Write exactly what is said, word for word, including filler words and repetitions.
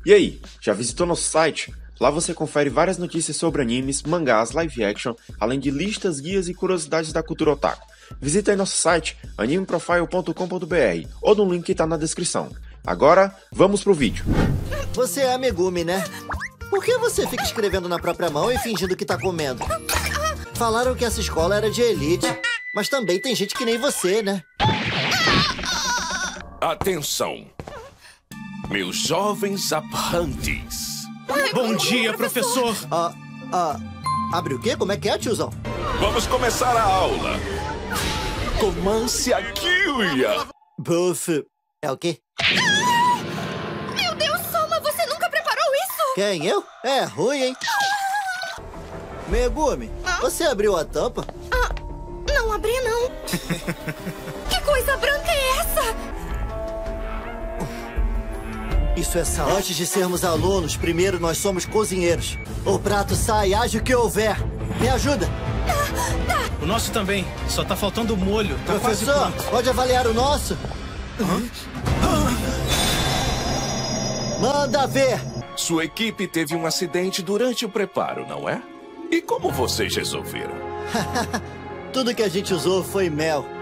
E aí, já visitou nosso site? Lá você confere várias notícias sobre animes, mangás, live action, além de listas, guias e curiosidades da cultura otaku. Visita aí nosso site anime profile ponto com ponto br ou no link que tá na descrição. Agora, vamos pro vídeo. Você é a Megumi, né? Por que você fica escrevendo na própria mão e fingindo que tá comendo? Falaram que essa escola era de elite, mas também tem gente que nem você, né? Atenção, meus jovens aprendiz. Bom dia, professor. Ah, ah, abre o quê? Como é que é, tiozão? Vamos começar a aula. Comece a guia. Buff. É o quê? Meu Deus, Soma, você nunca preparou isso? Quem, eu? É ruim, hein? Megumi, você abriu a tampa? Ah, não abri, não. Que coisa branca é essa? Isso é sal. Antes de sermos alunos, primeiro nós somos cozinheiros. O prato sai, haja o que houver. Me ajuda. Tá, tá. O nosso também. Só tá faltando o molho. Tá quase Professor, pronto. pode avaliar o nosso? Manda ver. Sua equipe teve um acidente durante o preparo, não é? E como vocês resolveram? Tudo que a gente usou foi mel.